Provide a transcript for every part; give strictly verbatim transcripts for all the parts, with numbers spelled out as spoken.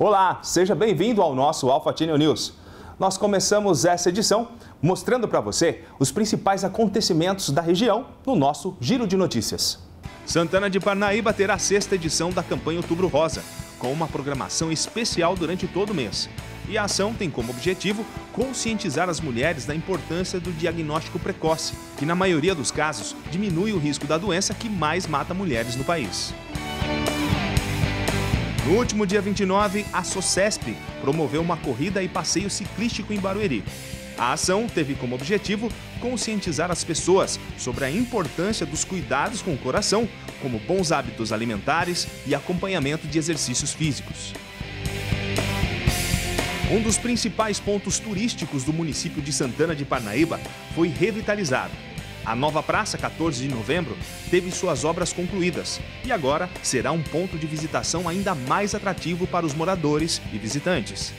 Olá, seja bem-vindo ao nosso AlphaTinel News. Nós começamos essa edição mostrando para você os principais acontecimentos da região no nosso Giro de Notícias. Santana de Parnaíba terá a sexta edição da campanha Outubro Rosa, com uma programação especial durante todo o mês. E a ação tem como objetivo conscientizar as mulheres da importância do diagnóstico precoce, que na maioria dos casos diminui o risco da doença que mais mata mulheres no país. No último dia vinte e nove, a SOCESP promoveu uma corrida e passeio ciclístico em Barueri. A ação teve como objetivo conscientizar as pessoas sobre a importância dos cuidados com o coração, como bons hábitos alimentares e acompanhamento de exercícios físicos. Um dos principais pontos turísticos do município de Santana de Parnaíba foi revitalizado. A nova Praça quatorze de Novembro teve suas obras concluídas e agora será um ponto de visitação ainda mais atrativo para os moradores e visitantes.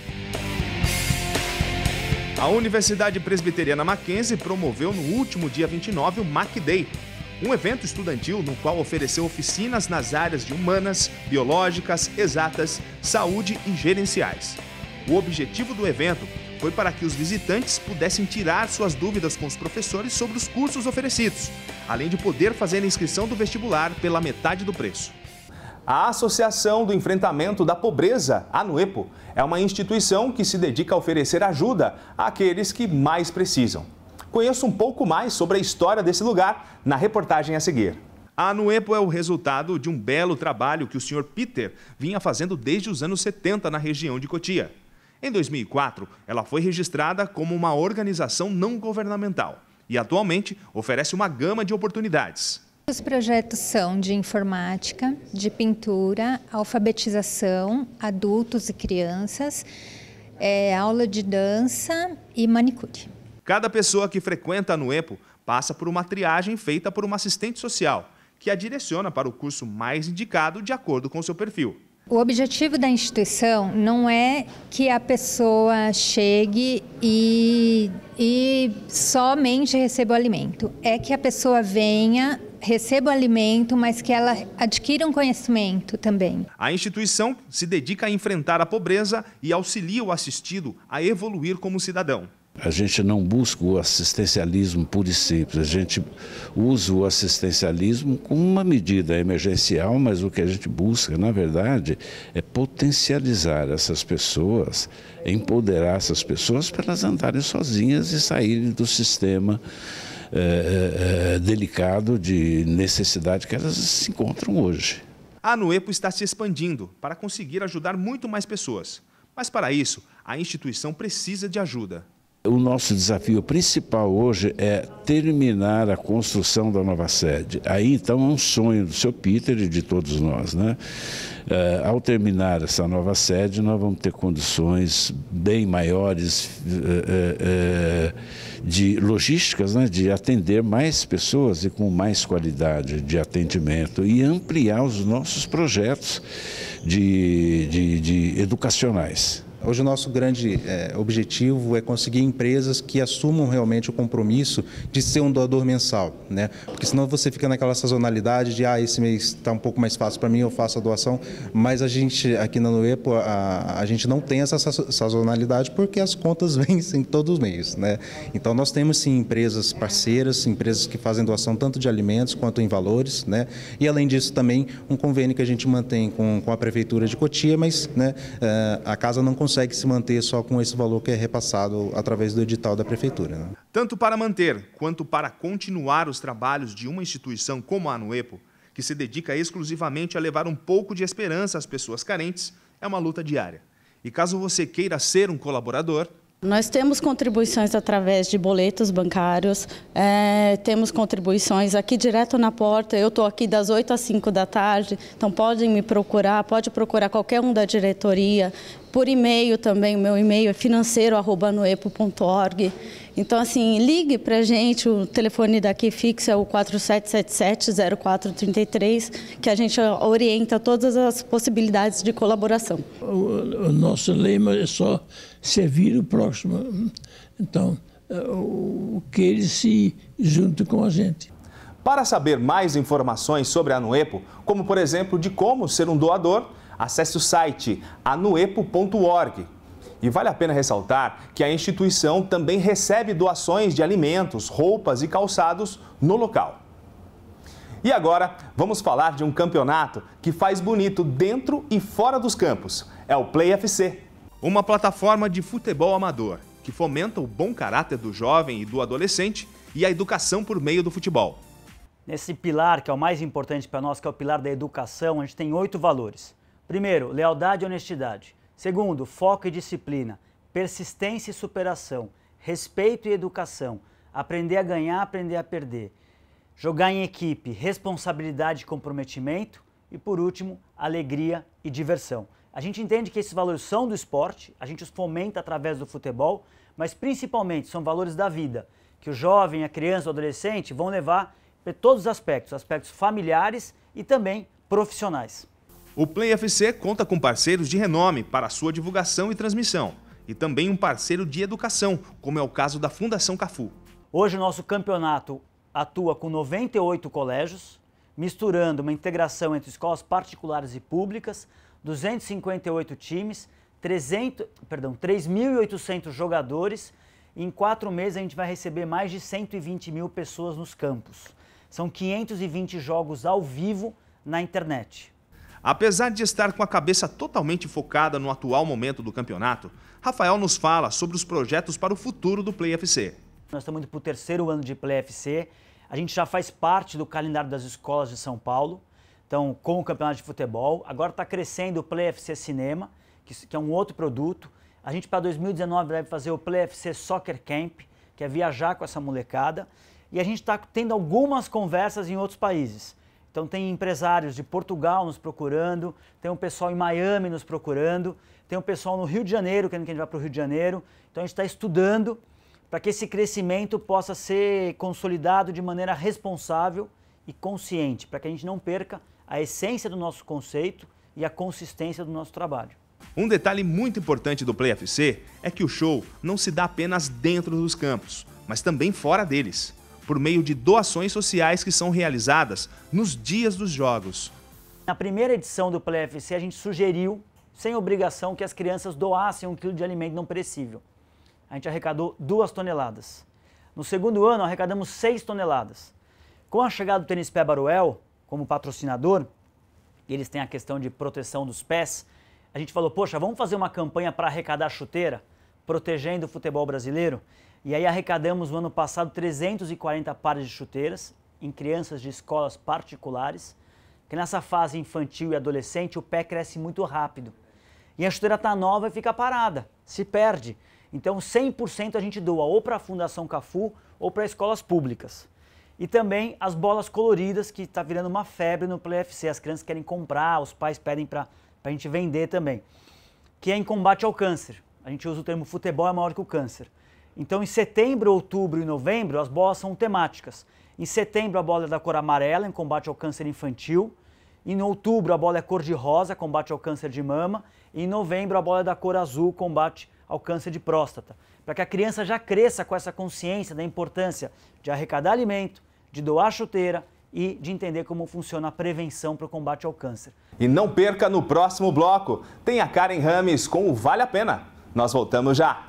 A Universidade Presbiteriana Mackenzie promoveu no último dia vinte e nove o Mac Day, um evento estudantil no qual ofereceu oficinas nas áreas de humanas, biológicas, exatas, saúde e gerenciais. O objetivo do evento foi para que os visitantes pudessem tirar suas dúvidas com os professores sobre os cursos oferecidos, além de poder fazer a inscrição do vestibular pela metade do preço. A Associação do Enfrentamento da Pobreza, ANUEPO, é uma instituição que se dedica a oferecer ajuda àqueles que mais precisam. Conheça um pouco mais sobre a história desse lugar na reportagem a seguir. A ANUEPO é o resultado de um belo trabalho que o senhor Peter vinha fazendo desde os anos setenta na região de Cotia. Em dois mil e quatro, ela foi registrada como uma organização não governamental e atualmente oferece uma gama de oportunidades. Os projetos são de informática, de pintura, alfabetização, adultos e crianças, é, aula de dança e manicure. Cada pessoa que frequenta a ANUEPO passa por uma triagem feita por uma assistente social, que a direciona para o curso mais indicado de acordo com seu perfil. O objetivo da instituição não é que a pessoa chegue e, e somente receba o alimento. É que a pessoa venha, receba o alimento, mas que ela adquira um conhecimento também. A instituição se dedica a enfrentar a pobreza e auxilia o assistido a evoluir como cidadão. A gente não busca o assistencialismo puro e simples, a gente usa o assistencialismo como uma medida emergencial, mas o que a gente busca, na verdade, é potencializar essas pessoas, empoderar essas pessoas para elas andarem sozinhas e saírem do sistema é, é, delicado de necessidade que elas se encontram hoje. A ANUEPO está se expandindo para conseguir ajudar muito mais pessoas, mas para isso a instituição precisa de ajuda. O nosso desafio principal hoje é terminar a construção da nova sede. Aí, então, é um sonho do seu Peter e de todos nós, né? É, ao terminar essa nova sede, nós vamos ter condições bem maiores é, é, de logísticas, né? De atender mais pessoas e com mais qualidade de atendimento e ampliar os nossos projetos de, de, de educacionais. Hoje o nosso grande é, objetivo é conseguir empresas que assumam realmente o compromisso de ser um doador mensal, né? Porque senão você fica naquela sazonalidade de ah, esse mês está um pouco mais fácil para mim, eu faço a doação, mas a gente aqui na ANUEPO, a, a gente não tem essa sazonalidade porque as contas vencem todos os meses, né? Então nós temos sim empresas parceiras, empresas que fazem doação tanto de alimentos quanto em valores, né? E além disso também um convênio que a gente mantém com, com a Prefeitura de Cotia, mas né, a casa não consegue consegue se manter só com esse valor que é repassado através do edital da Prefeitura, né? Tanto para manter quanto para continuar os trabalhos de uma instituição como a ANUEPO, que se dedica exclusivamente a levar um pouco de esperança às pessoas carentes, é uma luta diária. E caso você queira ser um colaborador, nós temos contribuições através de boletos bancários, é, temos contribuições aqui direto na porta, eu estou aqui das oito às cinco da tarde, então podem me procurar, pode procurar qualquer um da diretoria, por e-mail também, o meu e-mail é financeiro arroba anuepo ponto org. Então, assim, ligue para a gente, o telefone daqui fixo é o quatro sete sete sete, zero quatro três três, que a gente orienta todas as possibilidades de colaboração. O, o nosso lema é só servir o próximo. Então, o que ele se junte com a gente. Para saber mais informações sobre a ANUEPO, como por exemplo de como ser um doador, Acesse o site anuepo ponto org. E vale a pena ressaltar que a instituição também recebe doações de alimentos, roupas e calçados no local. E agora, vamos falar de um campeonato que faz bonito dentro e fora dos campos. É o Play F C. Uma plataforma de futebol amador que fomenta o bom caráter do jovem e do adolescente e a educação por meio do futebol. Nesse pilar, que é o mais importante para nós, que é o pilar da educação, a gente tem oito valores. Primeiro, lealdade e honestidade. Segundo, foco e disciplina, persistência e superação, respeito e educação, aprender a ganhar, aprender a perder, jogar em equipe, responsabilidade e comprometimento e, por último, alegria e diversão. A gente entende que esses valores são do esporte, a gente os fomenta através do futebol, mas principalmente são valores da vida, que o jovem, a criança, o adolescente vão levar para todos os aspectos, aspectos familiares e também profissionais. O Play F C conta com parceiros de renome para a sua divulgação e transmissão, e também um parceiro de educação, como é o caso da Fundação Cafu. Hoje o nosso campeonato atua com noventa e oito colégios, misturando uma integração entre escolas particulares e públicas, duzentos e cinquenta e oito times, trezentos, perdão, três mil e oitocentos jogadores, e em quatro meses a gente vai receber mais de cento e vinte mil pessoas nos campos. São quinhentos e vinte jogos ao vivo na internet. Apesar de estar com a cabeça totalmente focada no atual momento do campeonato, Rafael nos fala sobre os projetos para o futuro do Play F C. Nós estamos indo para o terceiro ano de Play F C, a gente já faz parte do calendário das escolas de São Paulo, então com o campeonato de futebol, agora está crescendo o Play F C Cinema, que, que é um outro produto. A gente para dois mil e dezenove deve fazer o Play F C Soccer Camp, que é viajar com essa molecada, e a gente está tendo algumas conversas em outros países. Então tem empresários de Portugal nos procurando, tem um pessoal em Miami nos procurando, tem um pessoal no Rio de Janeiro, querendo que a gente vá para o Rio de Janeiro. Então a gente está estudando para que esse crescimento possa ser consolidado de maneira responsável e consciente, para que a gente não perca a essência do nosso conceito e a consistência do nosso trabalho. Um detalhe muito importante do Play F C é que o show não se dá apenas dentro dos campos, mas também fora deles, por meio de doações sociais que são realizadas nos dias dos jogos. Na primeira edição do Play F C, a gente sugeriu, sem obrigação, que as crianças doassem um quilo de alimento não perecível. A gente arrecadou duas toneladas. No segundo ano, arrecadamos seis toneladas. Com a chegada do Tênis Pé Baruel, como patrocinador, eles têm a questão de proteção dos pés, a gente falou, poxa, vamos fazer uma campanha para arrecadar chuteira, protegendo o futebol brasileiro? E aí arrecadamos no ano passado trezentos e quarenta pares de chuteiras em crianças de escolas particulares, que nessa fase infantil e adolescente o pé cresce muito rápido. E a chuteira está nova e fica parada, se perde. Então cem por cento a gente doa ou para a Fundação Cafu ou para escolas públicas. E também as bolas coloridas, que está virando uma febre no Play F C. As crianças querem comprar, os pais pedem para a gente vender também. Que é em combate ao câncer. A gente usa o termo futebol é maior que o câncer. Então, em setembro, outubro e novembro, as bolas são temáticas. Em setembro, a bola é da cor amarela, em combate ao câncer infantil. Em outubro, a bola é cor de rosa, combate ao câncer de mama. E em novembro, a bola é da cor azul, combate ao câncer de próstata. Para que a criança já cresça com essa consciência da importância de arrecadar alimento, de doar chuteira e de entender como funciona a prevenção para o combate ao câncer. E não perca no próximo bloco. Tem a Karen Rames com o Vale a Pena. Nós voltamos já.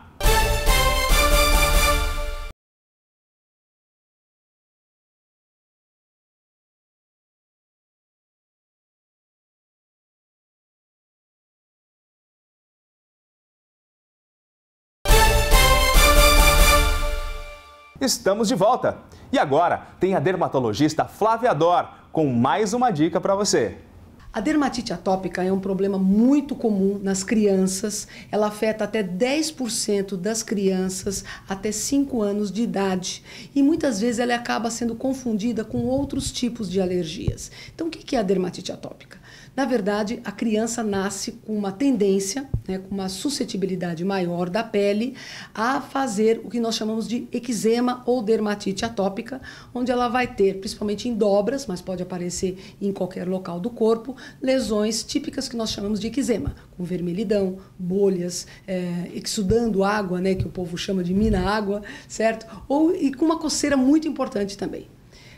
Estamos de volta. E agora tem a dermatologista Flávia Dor com mais uma dica para você. A dermatite atópica é um problema muito comum nas crianças. Ela afeta até dez por cento das crianças até cinco anos de idade. E muitas vezes ela acaba sendo confundida com outros tipos de alergias. Então, o que é a dermatite atópica? Na verdade, a criança nasce com uma tendência, né, com uma suscetibilidade maior da pele a fazer o que nós chamamos de eczema ou dermatite atópica, onde ela vai ter, principalmente em dobras, mas pode aparecer em qualquer local do corpo, lesões típicas que nós chamamos de eczema, com vermelhidão, bolhas, é, exudando água, né, que o povo chama de mina-água, certo? Ou, e com uma coceira muito importante também.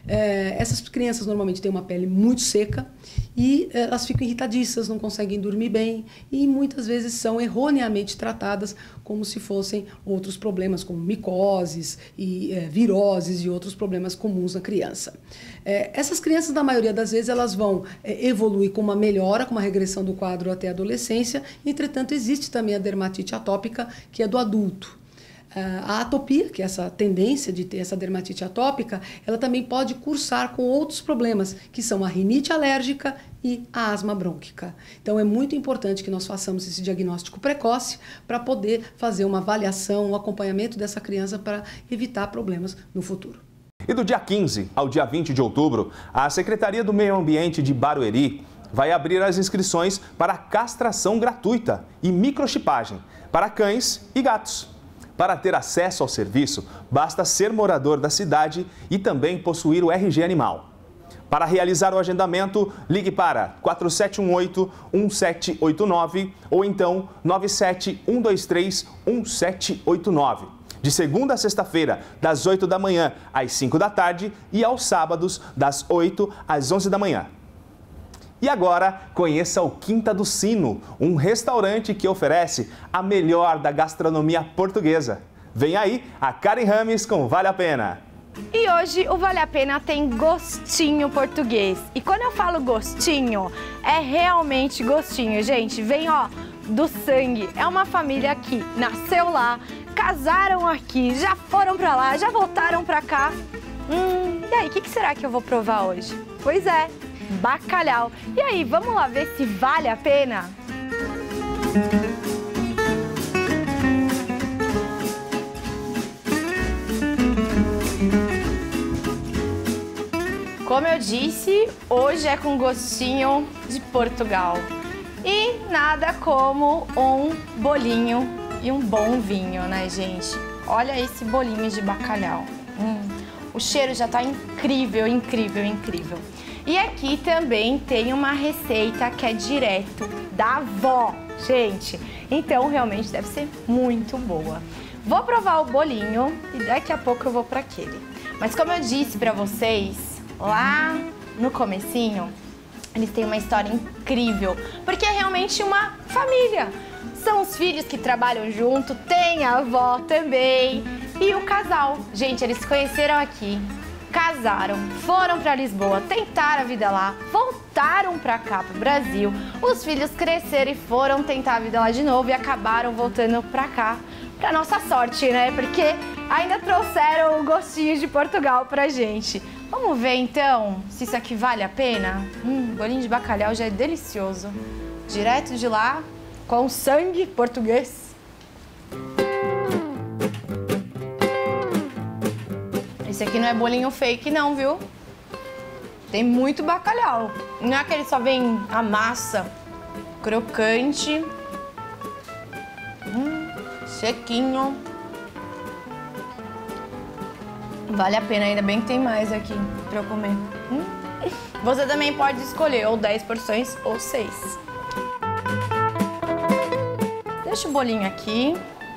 É, essas crianças normalmente têm uma pele muito seca e elas ficam irritadiças, não conseguem dormir bem e muitas vezes são erroneamente tratadas como se fossem outros problemas, como micoses e é, viroses e outros problemas comuns na criança. É, essas crianças, na maioria das vezes, elas vão é, evoluir com uma melhora, com uma regressão do quadro até a adolescência. Entretanto, existe também a dermatite atópica, que é do adulto. A atopia, que é essa tendência de ter essa dermatite atópica, ela também pode cursar com outros problemas, que são a rinite alérgica e a asma brônquica. Então, é muito importante que nós façamos esse diagnóstico precoce para poder fazer uma avaliação, um acompanhamento dessa criança para evitar problemas no futuro. E do dia quinze ao dia vinte de outubro, a Secretaria do Meio Ambiente de Barueri vai abrir as inscrições para castração gratuita e microchipagem para cães e gatos. Para ter acesso ao serviço, basta ser morador da cidade e também possuir o R G animal. Para realizar o agendamento, ligue para quatro sete um oito, um sete oito nove ou então nove sete um dois três, um sete oito nove. De segunda a sexta-feira, das oito da manhã às cinco da tarde e aos sábados, das oito às onze da manhã. E agora, conheça o Quinta do Sino, um restaurante que oferece a melhor da gastronomia portuguesa. Vem aí a Karen Rames com Vale a Pena. E hoje o Vale a Pena tem gostinho português. E quando eu falo gostinho, é realmente gostinho, gente. Vem, ó, do sangue. É uma família que nasceu lá, casaram aqui, já foram pra lá, já voltaram pra cá. Hum, e aí, o que, que será que eu vou provar hoje? Pois é, bacalhau. E aí, vamos lá ver se vale a pena? Como eu disse, hoje é com gostinho de Portugal. E nada como um bolinho e um bom vinho, né, gente? Olha esse bolinho de bacalhau. Hum, o cheiro já tá incrível, incrível, incrível. E aqui também tem uma receita que é direto da avó, gente. Então, realmente deve ser muito boa. Vou provar o bolinho e daqui a pouco eu vou para aquele. Mas como eu disse para vocês, lá no comecinho, eles têm uma história incrível, porque é realmente uma família. São os filhos que trabalham junto, tem a avó também e o casal. Gente, eles se conheceram aqui, casaram, foram para Lisboa, tentaram a vida lá, voltaram para cá, pro Brasil. Os filhos cresceram e foram tentar a vida lá de novo e acabaram voltando para cá. Pra nossa sorte, né? Porque ainda trouxeram o gostinho de Portugal pra gente. Vamos ver então se isso aqui vale a pena? Hum, bolinho de bacalhau já é delicioso. Direto de lá, com sangue português. Esse aqui não é bolinho fake não, viu? Tem muito bacalhau. Não é aquele só vem a massa crocante. Hum, sequinho. Vale a pena, ainda bem que tem mais aqui pra eu comer. Hum. Você também pode escolher ou dez porções ou seis. Deixa o bolinho aqui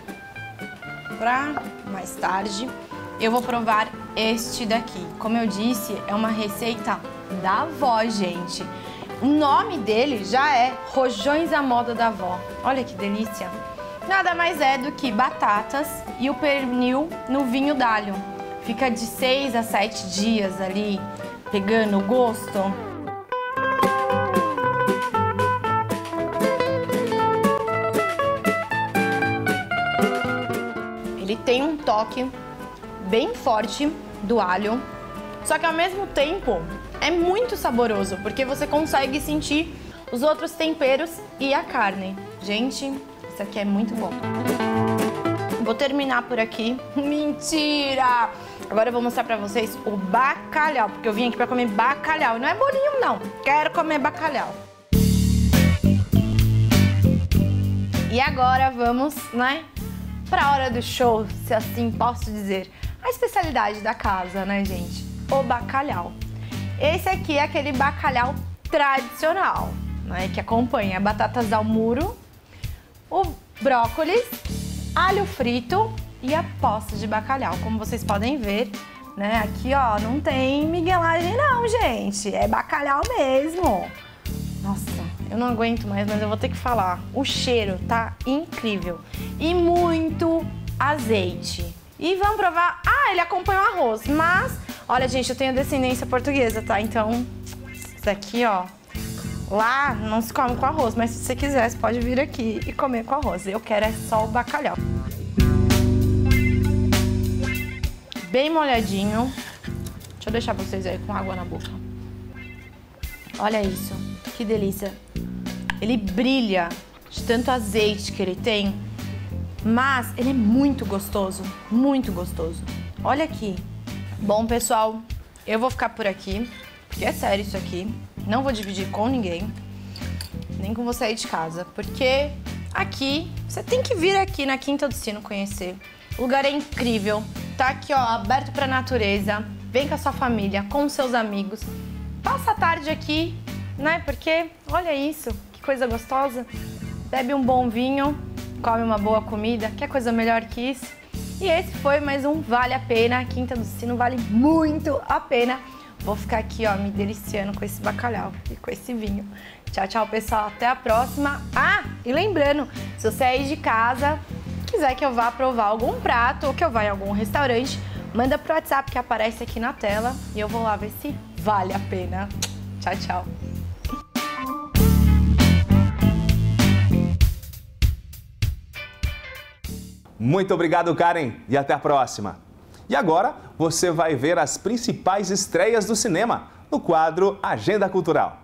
pra mais tarde. Eu vou provar este daqui. Como eu disse, é uma receita da avó, gente. O nome dele já é Rojões à Moda da Avó. Olha que delícia. Nada mais é do que batatas e o pernil no vinho d'alho. Fica de seis a sete dias ali, pegando o gosto. Ele tem um toque bem forte do alho, só que ao mesmo tempo é muito saboroso, porque você consegue sentir os outros temperos e a carne. Gente, isso aqui é muito bom. Vou terminar por aqui. Mentira! Agora eu vou mostrar pra vocês o bacalhau, porque eu vim aqui pra comer bacalhau. Não é bolinho, não. Quero comer bacalhau. E agora vamos, né, pra hora do show, se assim posso dizer. A especialidade da casa, né, gente? O bacalhau. Esse aqui é aquele bacalhau tradicional, né, que acompanha batatas ao muro, o brócolis, alho frito e a posta de bacalhau. Como vocês podem ver, né? Aqui, ó, não tem miguelagem não, gente. É bacalhau mesmo. Nossa, eu não aguento mais, mas eu vou ter que falar. O cheiro tá incrível. E muito azeite. E vamos provar... Ah, ele acompanha o arroz, mas... Olha, gente, eu tenho descendência portuguesa, tá? Então, isso aqui, ó... Lá não se come com arroz, mas se você quiser, você pode vir aqui e comer com arroz. Eu quero é só o bacalhau. Bem molhadinho. Deixa eu deixar vocês aí com água na boca. Olha isso, que delícia. Ele brilha de tanto azeite que ele tem, mas ele é muito gostoso, muito gostoso. Olha aqui. Bom, pessoal, eu vou ficar por aqui, porque é sério isso aqui. Não vou dividir com ninguém, nem com você aí de casa, porque aqui, você tem que vir aqui na Quinta do Sino conhecer. O lugar é incrível, tá aqui, ó, aberto pra natureza. Vem com a sua família, com os seus amigos. Passa a tarde aqui, né? Porque, olha isso, que coisa gostosa. Bebe um bom vinho, come uma boa comida, quer coisa melhor que isso? E esse foi mais um Vale a Pena. A Quinta do Sino vale muito a pena. Vou ficar aqui, ó, me deliciando com esse bacalhau e com esse vinho. Tchau, tchau, pessoal. Até a próxima. Ah, e lembrando, se você aí de casa quiser que eu vá provar algum prato ou que eu vá em algum restaurante, manda pro WhatsApp que aparece aqui na tela e eu vou lá ver se vale a pena. Tchau, tchau. Muito obrigado, Karen, e até a próxima. E agora você vai ver as principais estreias do cinema no quadro Agenda Cultural.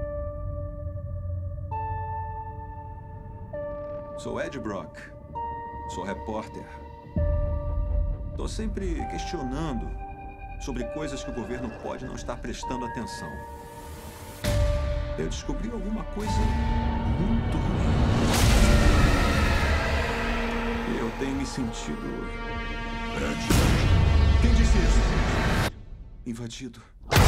Sou Ed Brock, sou repórter. Estou sempre questionando sobre coisas que o governo pode não estar prestando atenção. Eu descobri alguma coisa muito ruim. E eu tenho me sentido... Ed. Quem disse isso? Invadido.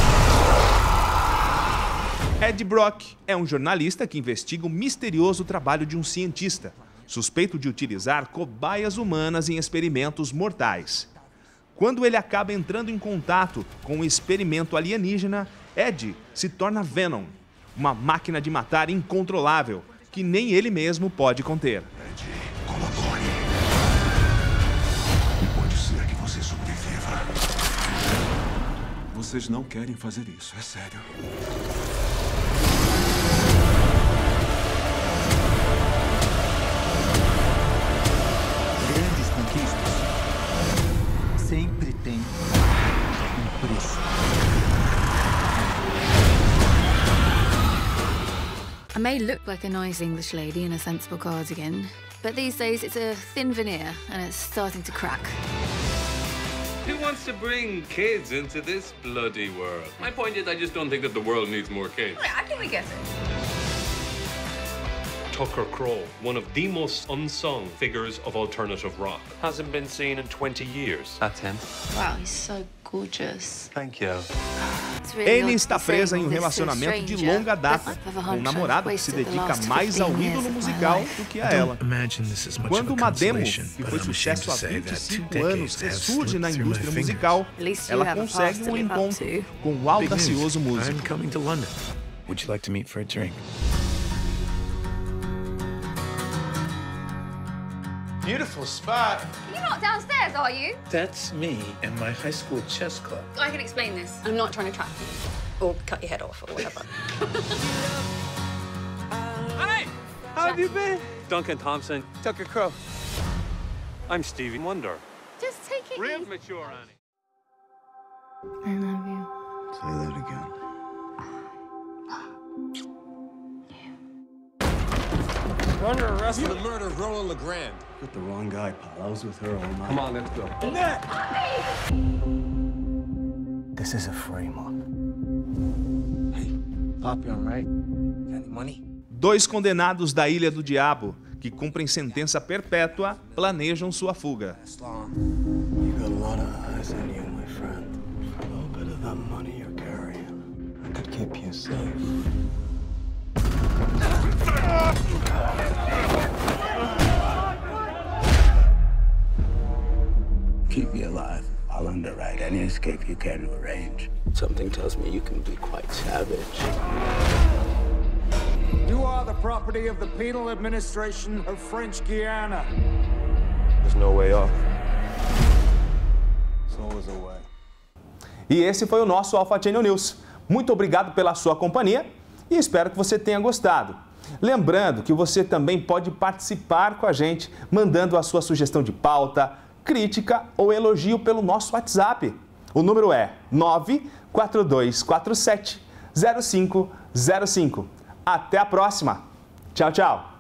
Ed Brock é um jornalista que investiga o misterioso trabalho de um cientista, suspeito de utilizar cobaias humanas em experimentos mortais. Quando ele acaba entrando em contato com um experimento alienígena, Ed se torna Venom, uma máquina de matar incontrolável, que nem ele mesmo pode conter. Ed, colabore. E pode ser que você sobreviva. Vocês não querem fazer isso, é sério. Grandes conquistas sempre tem um preço. I may look like a nice English lady in a sensible cardigan, but these days it's a thin veneer and it's starting to crack. Who wants to bring kids into this bloody world? My point is, I just don't think that the world needs more kids. I think we get it. Tucker Crow, one of the most unsung figures of alternative rock. Hasn't been seen in twenty years. That's him. Wow, he's so gorgeous. Thank you. Amy está presa em um relacionamento de longa data com um namorado que se dedica mais ao ídolo musical do que a ela. Quando uma demo, que foi sucesso há vinte e cinco anos, ressurge na indústria musical, ela consegue um encontro com o audacioso músico. Would you like to meet for a drink? Beautiful spot. You're not downstairs, are you? That's me and my high school chess club. I can explain this. I'm not trying to trap you. Or cut your head off, or whatever. Hi! How have you been? Duncan Thompson. Tucker Crow. I'm Stevie Wonder. Just take it Real easy. mature, Annie. I love you. Say that again. You're under arrest for the murder of Roland LeGrand. With the wrong guy, pal. I was with her all night. Come on, let's go. This is a frame-up. Hey, Pop, you all right? Got any money? Dois condenados da Ilha do Diabo, que cumprem sentença perpétua, planejam sua fuga. You got a lot of eyes on you, my friend. For a little bit of that money you're carrying, I could keep you safe. Keep me alive. I'll underwrite any escape you care to arrange. Something tells me you can be quite savage. You are the property of the penal administration of French Guiana. There's no way off. There's always a way. E esse foi o nosso Alpha Channel News. Muito obrigado pela sua companhia e espero que você tenha gostado. Lembrando que você também pode participar com a gente, mandando a sua sugestão de pauta, crítica ou elogio pelo nosso WhatsApp. O número é nove quatro dois quatro sete zero cinco zero cinco. Até a próxima. Tchau, tchau.